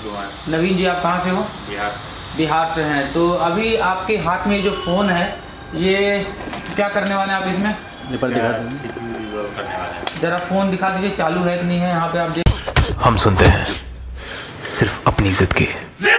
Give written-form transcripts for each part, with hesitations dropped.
कुमार। नवीन जी, आप कहाँ से हो? बिहार। बिहार से हैं। तो अभी आपके हाथ में जो फ़ोन है, ये क्या करने वाले हैं आप इसमें? CPU रिवॉल्व करने वाले हैं। ज़रा फ़ोन दिखा दीजिए, चालू है कि नहीं है। यहाँ पे आप देख, हम सुनते हैं सिर्फ अपनी जिद की।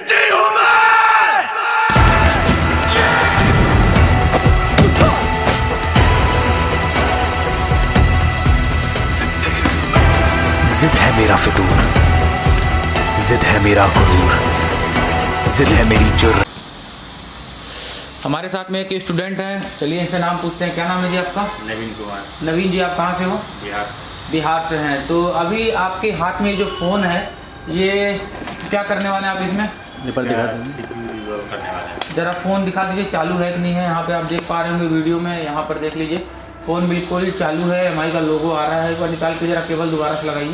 जिद है मेरा फितूर, जिद है मेरा गुरूर, जिद है मेरी जुर्रत। हमारे साथ में एक स्टूडेंट हैं, चलिए इनसे नाम पूछते हैं। क्या नाम है जी आपका? नवीन कुमार। नवीन जी, आप कहाँ से हो? बिहार। बिहार से हैं। तो अभी आपके हाथ में जो फ़ोन है, ये क्या करने वाले हैं आप इसमें? CPU रिवॉल्व करने वाले हैं। ज़रा फ़ोन दिखा दीजिए, चालू है कि नहीं है। यहाँ पे आप देख पा रहे होंगे वीडियो में, यहाँ पर देख लीजिए फ़ोन बिल्कुल चालू है। MI का लोगो आ रहा है। एक बार निकाल के ज़रा केबल दोबारा से लगाइए।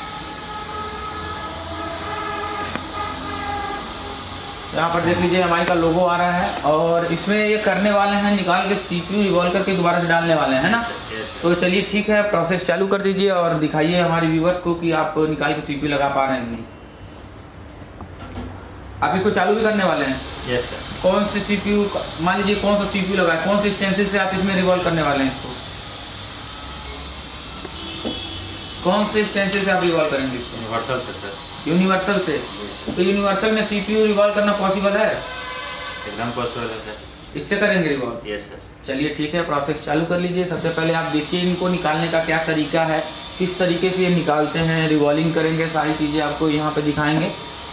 यहाँ पर देख लीजिए MI का लोगो आ रहा है, और इसमें ये करने वाले हैं, निकाल के CPU रिवॉल्व करके दोबारा से डालने वाले हैं ना। तो चलिए ठीक है, प्रोसेस चालू कर दीजिए और दिखाइए हमारे व्यूवर्स को कि आप निकाल के CPU लगा पा रहे हैं। आप इसको चालू भी करने वाले हैं? Yes sir. कौन से CPU, मान लीजिए कौन सा CPU लगा है, कौन से स्टेंसिल से आप इसमें रिवॉल्व करने वाले हैं इसको? कौन से स्टेंसिल से आप रिवॉल्व करेंगे इसको? यूनिवर्सल से सर। यूनिवर्सल से। तो यूनिवर्सल में CPU रिवॉल्व करना पॉसिबल है? एकदम पॉसिबल है सर। इससे करेंगे रिवॉल्व? Yes sir. चलिए ठीक है, प्रोसेस चालू कर लीजिए। सबसे पहले आप देखिए इनको निकालने का क्या तरीका है, किस तरीके से ये निकालते हैं, रिवॉल्विंग करेंगे, सारी चीज़ें आपको यहाँ पे दिखाएंगे।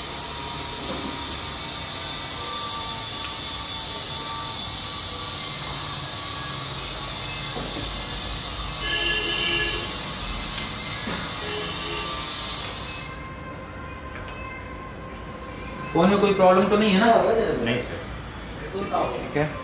फोन में कोई प्रॉब्लम तो नहीं है ना? नहीं सर। ठीक है।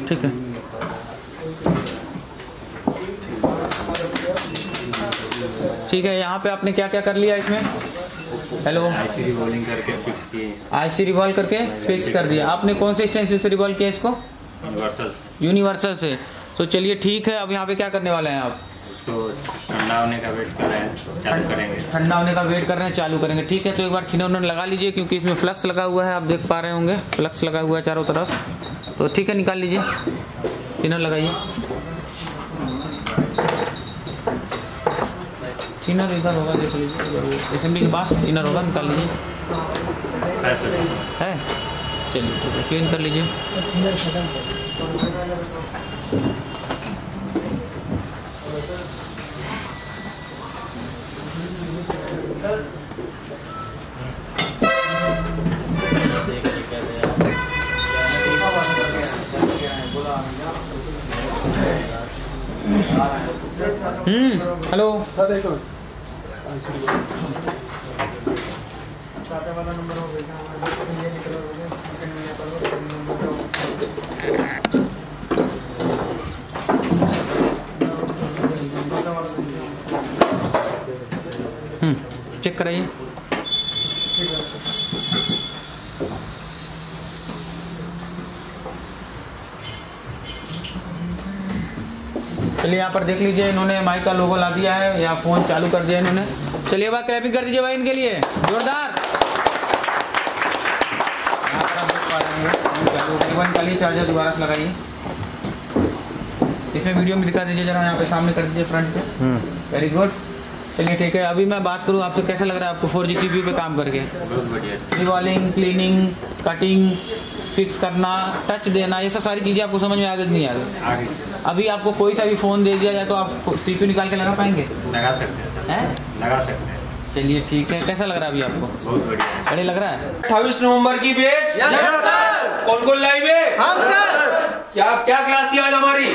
ठीक है। ठीक है, यहाँ पे आपने क्या क्या कर लिया इसमें? हेलो, आईसी रिवॉल्विंग करके फिक्स किए, आईसी रिवॉल्व करके फिक्स कर दिया आपने। कौन से एक्सटेंशन से रिवॉल्व किया इसको? यूनिवर्सल से। तो चलिए ठीक है, अब यहाँ पे क्या करने वाले हैं आप? उसको ठंडा होने का वेट कर रहे हैं, चालू करेंगे। ठंडा होने का वेट कर रहे हैं, चालू करेंगे। ठीक है, तो एक बार थिनर उन्होंने लगा लीजिए, क्योंकि इसमें फ्लक्स लगा हुआ है, आप देख पा रहे होंगे फ्लक्स लगा हुआ है चारों तरफ। तो ठीक है, निकाल लीजिए, थिनर लगाइए। थिनर इधर होगा, देख लीजिए, असेंबली के पास थिनर होगा, निकाल लीजिए। है, चलिए ठीक है, क्लीन कर लीजिए। हेलो, चेक कराइए। चलिए यहाँ पर देख लीजिए, इन्होंने माइक का लोगो ला दिया है, यहाँ फोन चालू कर दिया इन्होंने। चलिए बार क्लैपिंग कर दीजिए भाई इनके लिए, जोरदार। निकालिए, चार्जर दोबारा से लगाइए। इसमें वीडियो में दिखा दीजिए जरा, यहाँ पे सामने कर दीजिए फ्रंट पे। Very good. चलिए ठीक है, अभी मैं बात करूँ आपसे, कैसा लग रहा है आपको 4G CPU पे काम करके? बहुत बढ़िया। रिवॉल्विंग, क्लीनिंग, कटिंग, फिक्स करना, टच देना, ये सब सारी चीज़ें आपको समझ में आ गई नहीं आ गई? अभी आपको कोई सा भी फ़ोन दे दिया जाए तो आप CPU निकाल के लगा पाएंगे? लगा सकते हैं, लगा सकते हैं। चलिए ठीक है, कैसा लग रहा है अभी आपको? बहुत बढ़िया, बढ़िया लग रहा है। 28 नवंबर की बैच कौन कौन लाइव है? हम सर। क्या क्या क्लास थी आज हमारी?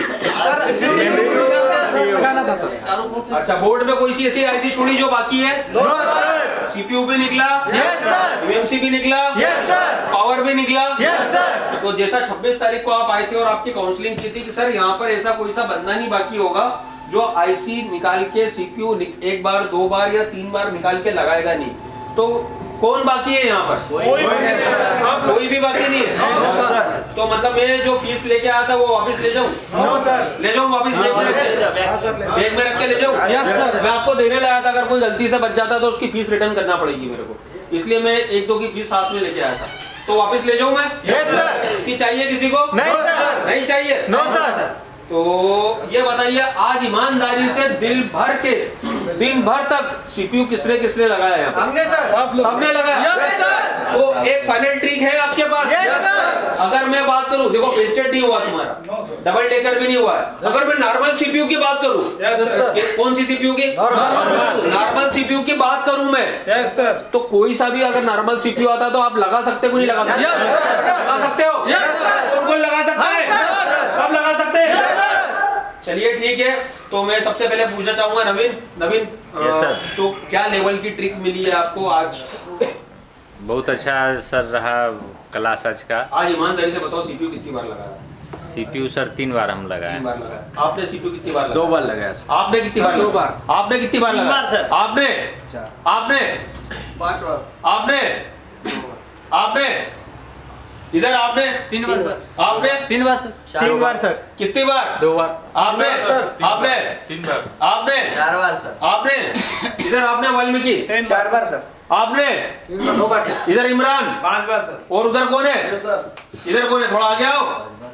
अच्छा, बोर्ड में कोई सी ऐसी आईसी छोड़ी जो बाकी है? सीपीयू भी निकला? Yes sir. यूएमसी भी निकला? Yes sir. पावर भी निकला? Yes sir. तो जैसा 26 तारीख को आप आए थे और आपकी काउंसलिंग की थी कि सर यहाँ पर ऐसा कोई सा बंदा नहीं बाकी होगा जो आईसी निकाल के सीपीयू एक बार, 2 बार या 3 बार निकाल के लगाएगा नहीं, तो कौन बाकी है यहाँ पर? कोई भी बाकी नहीं है। तो मतलब मैं जो फीस लेके आया था वो वापस ले जाऊँ? ले जाऊँ वापस? बैग में रख के ले जाऊँ? मैं आपको देने लाया था, अगर कोई गलती से बच जाता तो उसकी फीस रिटर्न करना पड़ेगी मेरे को, इसलिए मैं 1-2 की फीस साथ में लेके आया था। तो वापस ले जाऊँ मैं? कि चाहिए किसी को? नहीं चाहिए। No sir. तो ये बताइए, आज ईमानदारी से दिन भर तक सीपीयू किसने लगाया? हमने सर। सबने लगाया। तो एक फाइनल ट्रिक है आपके पास। अगर मैं बात करूं, देखो पेस्टेड नहीं हुआ तुम्हारा, डबल डेकर भी नहीं हुआ है। अगर मैं नॉर्मल सीपीयू की बात करूं, कौन सी सीपीयू की? नॉर्मल सीपीयू की बात करूं मैं, तो कोई सा भी अगर नॉर्मल सीपीयू आता तो आप लगा सकते हो नहीं लगा सकते? लगा सकते हो? कौन लगा सकता है? सब लगा सकते हैं। चलिए ठीक है, तो मैं सबसे पहले पूछना चाहूंगा नवीन, तो क्या लेवल की ट्रिक मिली है आपको आज? बहुत अच्छा सर रहा क्लास आज का। आज ईमानदारी से बताओ, सीपीयू कितनी बार लगाया? सीपीयू सर 3 बार हम लगाए। 3 बार लगाया। आपने सीपीयू कितनी बार लगाया? 2 बार लगाया सर। आपने कितनी बार? 2 बार। आपने कितनी बार लगाया? 3 बार सर। आपने 5 बार। आपने इधर आपने 3 बार सर। आपने 3 बार सर। 3 बार सर। कितनी बार? 2 बार। आपने सर। आपने 3 बार। आपने 4 बार सर। आपने इधर आपने वाल्मीकि 4 बार सर। आपने 2 बार। इधर इमरान 5 बार सर। और उधर कौन है? इधर कौन है? थोड़ा आगे आओ।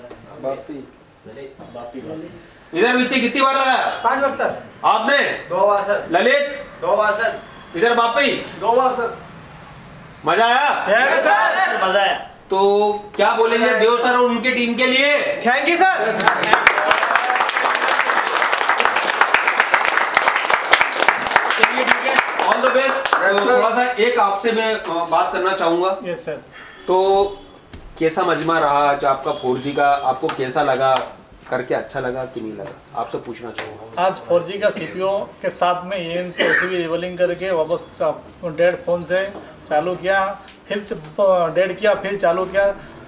इधर वित्ती कितनी बार लगाया? 5 बार सर। आपने 2 बार सर। ललित 2 बार सर। इधर बापी 2 बार सर। मजा आया? यस सर, मजा आया। तो क्या बोलेंगे देव सर और उनके टीम के लिए? Thank you sir. चलिए ठीक है, ऑल द बेस्ट। तो थोड़ा सा एक आपसे मैं बात करना चाहूंगा। Yes sir. तो कैसा मजमा रहा आज आपका 4G का? आपको कैसा लगा करके? अच्छा लगा कि नहीं लगा? आपसे पूछना चाहूंगा। आज 4G का सीपीयू के साथ में EM से भी रिवॉल्विंग करके वापस डेड फोन से चालू किया, फिर डेड किया, फिर चालू किया,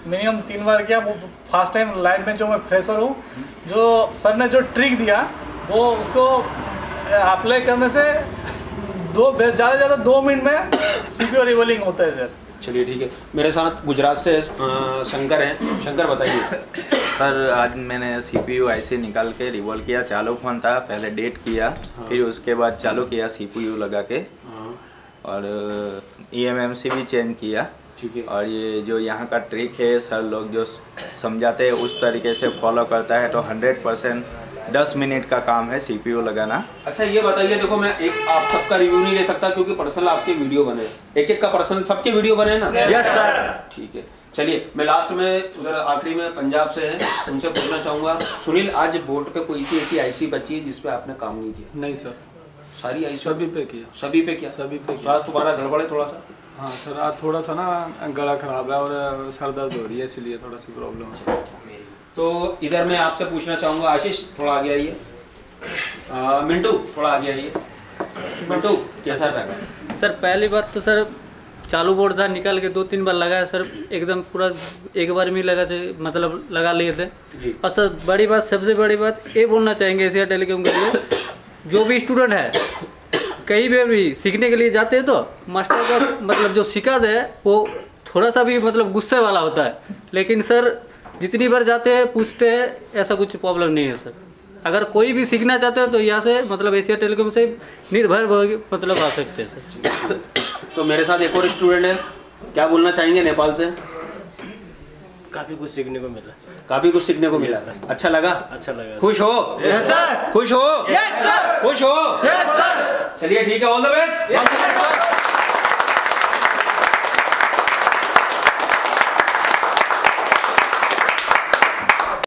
मिनिमम 3 बार किया। वो फर्स्ट टाइम लाइफ में जो मैं फ्रेशर हूँ, जो सर ने जो ट्रिक दिया वो उसको अप्लाई करने से ज़्यादा से ज़्यादा 2 मिनट में CPU रिवॉल्विंग होता है सर। चलिए ठीक है, मेरे साथ गुजरात से शंकर हैं। शंकर बताइए। सर आज मैंने CPU ऐसे निकाल के रिवॉल्व किया, चालू फोन था, पहले डेट किया, फिर उसके बाद चालू किया CPU लगा के, और EMMC भी चेंज किया। ठीक है। और ये जो यहाँ का ट्रिक है सर लोग जो समझाते हैं उस तरीके से फॉलो करता है तो 100% 10 मिनट का काम है CPU लगाना। अच्छा ये बताइए, देखो मैं एक आप सबका रिव्यू नहीं ले सकता क्योंकि पर्सनल आपके वीडियो बने, एक का पर्सनल सबके वीडियो बने ना। Yes sir. ठीक है, चलिए मैं लास्ट में उधर आखिरी में पंजाब से हैं, उनसे पूछना चाहूँगा, सुनील आज बोर्ड पे कोई सी ऐसी IC बची है जिसपे आपने काम नहीं किया? नहीं सर, सारी IC सभी पे किया। सभी पे किया? सभी पे किया। स्वास्थ्य तुम्हारा गड़बड़ है थोड़ा सा? हाँ सर, आज थोड़ा सा ना गला खराब है और सर दर्द हो रही है, इसलिए थोड़ा सी प्रॉब्लम है। तो इधर मैं आपसे पूछना चाहूँगा, आशीष थोड़ा आगे आइए, मिंटू थोड़ा आगे आइए। मिंटू कैसा रहा? सर पहली बात तो सर चालू बोर्ड था, निकाल के 2-3 बार लगाया सर, एकदम पूरा एक बार में लगा मतलब लगा लिए थे। और सर बड़ी बात, सबसे बड़ी बात ये बोलना चाहेंगे एशिया टेलीकॉम के लिए, जो भी स्टूडेंट है कहीं भी सीखने के लिए जाते हैं तो मास्टर का मतलब जो सिखाते हैं वो थोड़ा सा भी मतलब गुस्से वाला होता है, लेकिन सर जितनी बार जाते हैं पूछते हैं, ऐसा कुछ प्रॉब्लम नहीं है सर। अगर कोई भी सीखना चाहते हो तो यहाँ से मतलब एशिया टेलीकॉम से निर्भर मतलब आ सकते हैं सर। तो मेरे साथ एक और स्टूडेंट है, क्या बोलना चाहेंगे नेपाल से? काफी कुछ सीखने को मिला। काफी कुछ सीखने को मिला। अच्छा लगा? अच्छा लगा। खुश हो? Yes sir. खुश हो? Yes sir. खुश हो? Yes sir. चलिए ठीक है, ऑल द बेस्ट।